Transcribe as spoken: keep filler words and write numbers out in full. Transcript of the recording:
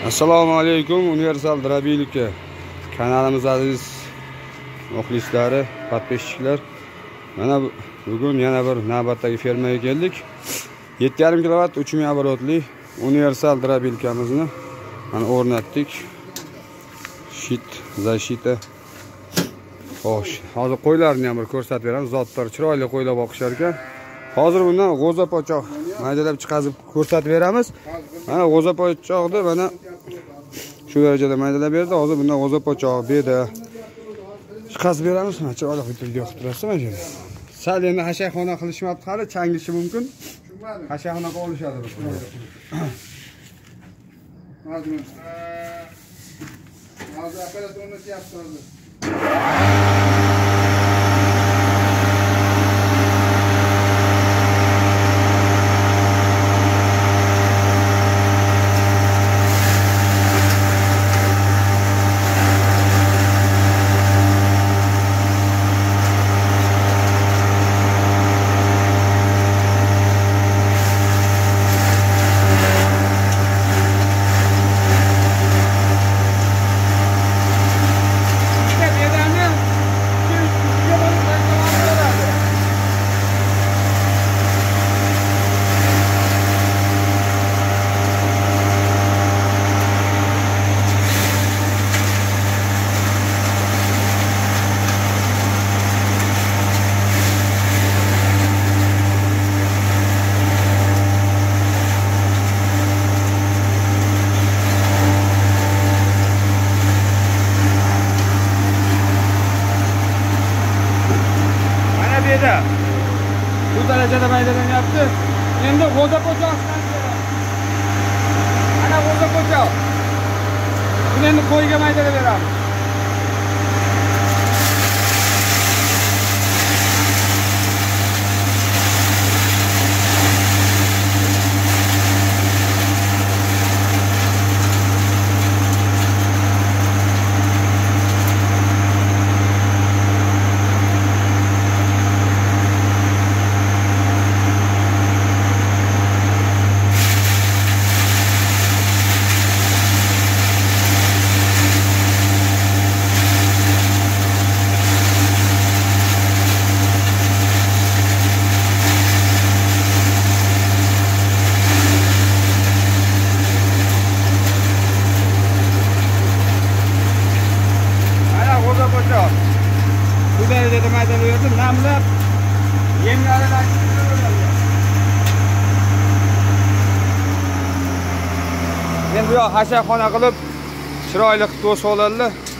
Assalomu alaykum Universal Drobilka kanalimiz aziz muxlislari, podpисчиклар. Mana bugun yana bir navbatdagi fermaga keldik. yetti yarim kilovat uch ming оборотli Universal Drobilkamizni mana o'rnatdik. Shit, защита. Xo'sh, hozir qo'ylarni ham bir ko'rsatib beramiz. Zotlar chiroyli qo'ylar boqishar ekan. Hozir bundan g'o'za pochoq maydalab chiqazib ko'rsatib beramiz. Mana g'o'za pochoqni mana shu darajada maydalab berdi. Hozir bundan g'o'za pochoq berdi. Chiqazib beramiz. Mana chiroyli qilib yoqib turasiz mana shu. Sal endi hashayxona qilishmabdi, hali changishi mumkin. Hashayxona qilib olishadi. Hozir. Hozir operatorni yaptırdı. Bu darajada maydadan yaptı. Endi g'o'za pochoq ana g'o'za pochoq. Buni endi qo'yga maydalab beramiz. Bu derecede maydanoz verdim, namlab yemlerini açtırıyorlar. Endi bu yoq hashayxona qilib chiroyli qilib to'sib oladilar.